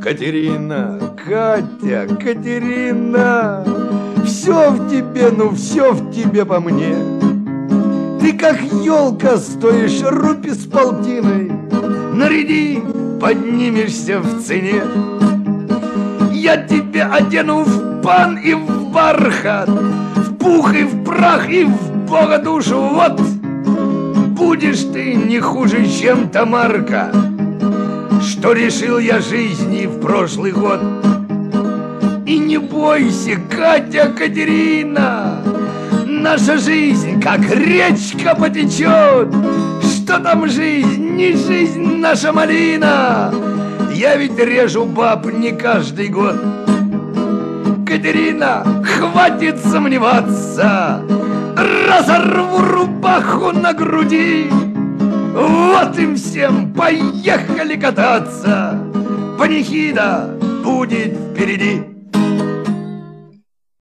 Катерина, Катя, Катерина, все в тебе, ну все в тебе по мне. Ты как елка стоишь рупий с полтиной, наряди, поднимешься в цене. Я тебя одену в пан и в бархат, в пух и в прах и в Бога душу. Вот будешь ты не хуже, чем Тамарка, что решил я жизни в прошлый год. И не бойся, Катя, Катерина, наша жизнь как речка потечет. Что там жизнь, не жизнь наша малина. Я ведь режу баб не каждый год. Катерина, хватит сомневаться, разорву рубаху на груди. Вот им всем, поехали кататься, панихида будет впереди.